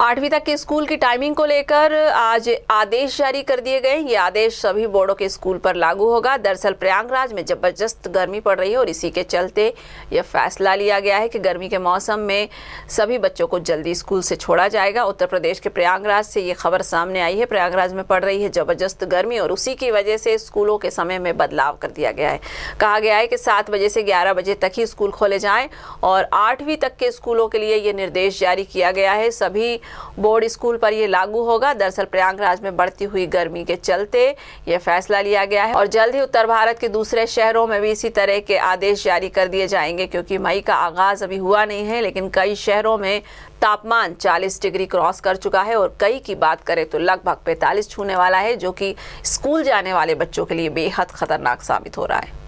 8वीं तक के स्कूल की टाइमिंग को लेकर आज आदेश जारी कर दिए गए। ये आदेश सभी बोर्डों के स्कूल पर लागू होगा। दरअसल प्रयागराज में जबरदस्त गर्मी पड़ रही है और इसी के चलते यह फैसला लिया गया है कि गर्मी के मौसम में सभी बच्चों को जल्दी स्कूल से छोड़ा जाएगा। उत्तर प्रदेश के प्रयागराज से ये खबर सामने आई है। प्रयागराज में पड़ रही है जबरदस्त गर्मी और उसी की वजह से स्कूलों के समय में बदलाव कर दिया गया है। कहा गया है कि 7 बजे से 11 बजे तक ही स्कूल खोले जाएं और 8वीं तक के स्कूलों के लिए ये निर्देश जारी किया गया है। सभी बोर्ड स्कूल पर यह लागू होगा। दरअसल प्रयागराज में बढ़ती हुई गर्मी के चलते यह फैसला लिया गया है और जल्द ही उत्तर भारत के दूसरे शहरों में भी इसी तरह के आदेश जारी कर दिए जाएंगे, क्योंकि मई का आगाज अभी हुआ नहीं है, लेकिन कई शहरों में तापमान 40 डिग्री क्रॉस कर चुका है और कई की बात करें तो लगभग 45 छूने वाला है, जो कि स्कूल जाने वाले बच्चों के लिए बेहद खतरनाक साबित हो रहा है।